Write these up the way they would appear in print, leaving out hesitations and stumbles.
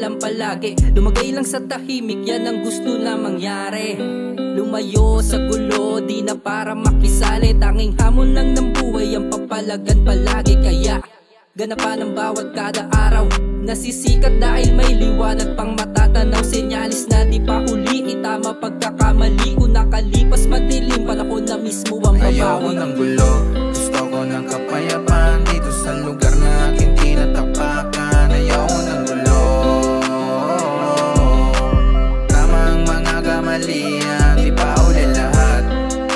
lang palagi. Lumagay lang sa tahimik, yan ang gusto na mangyari. Lumayo sa gulo, di na para makisali. Tanging hamon lang ng buhay ang papalagan palagi. Kaya ganapan ang bawat kada araw, nasisikat dahil may liwanag pang matatanaw. Senyalis na di pa uli, itama pagkakamali ko. Nakalipas madilim, panahon na mismo ang babawi. Ayoko ng gulo, gusto ko ng kapayapaan dito sa lugar na aking tinatapakan. Ayoko ng gulo, tama ang mga kamalian, di pa uli lahat.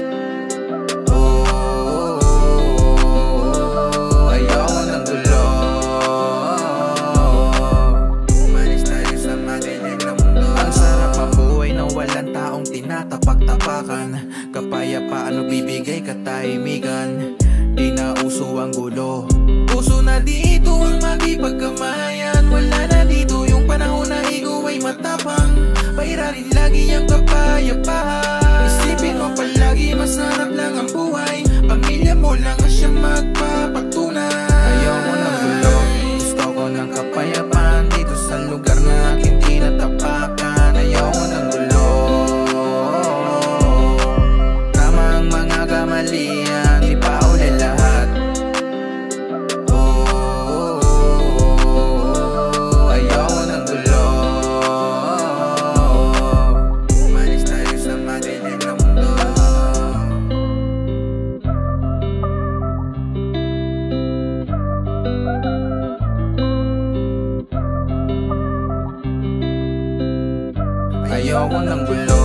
Ayoko ng gulo, umalis tayo sa madilim na mundo. Ang sarap mabuhay na walang taong tinatapak-tapakan. Kapayapaan o bibigay katahimikan, di na uso ang gulo. Uso na dito ang makipagkamayan. Wala na dito yung panahon na ikaw ay matapang. Pairarin lagi ang kapayapaan. Isipin mo palagi masarap lang ang buhay. Pamilya mo lang ang siyang magpapatunay. Ayoko ng gulo, gusto ko ng kapayapaan dito sa lugar na aking tinatapakan. Ayoko ng gulo, kamalian, di pa uli lahat. Ayoko ng gulo, umalis tayo sa madilim na mundo. Ayoko ng gulo,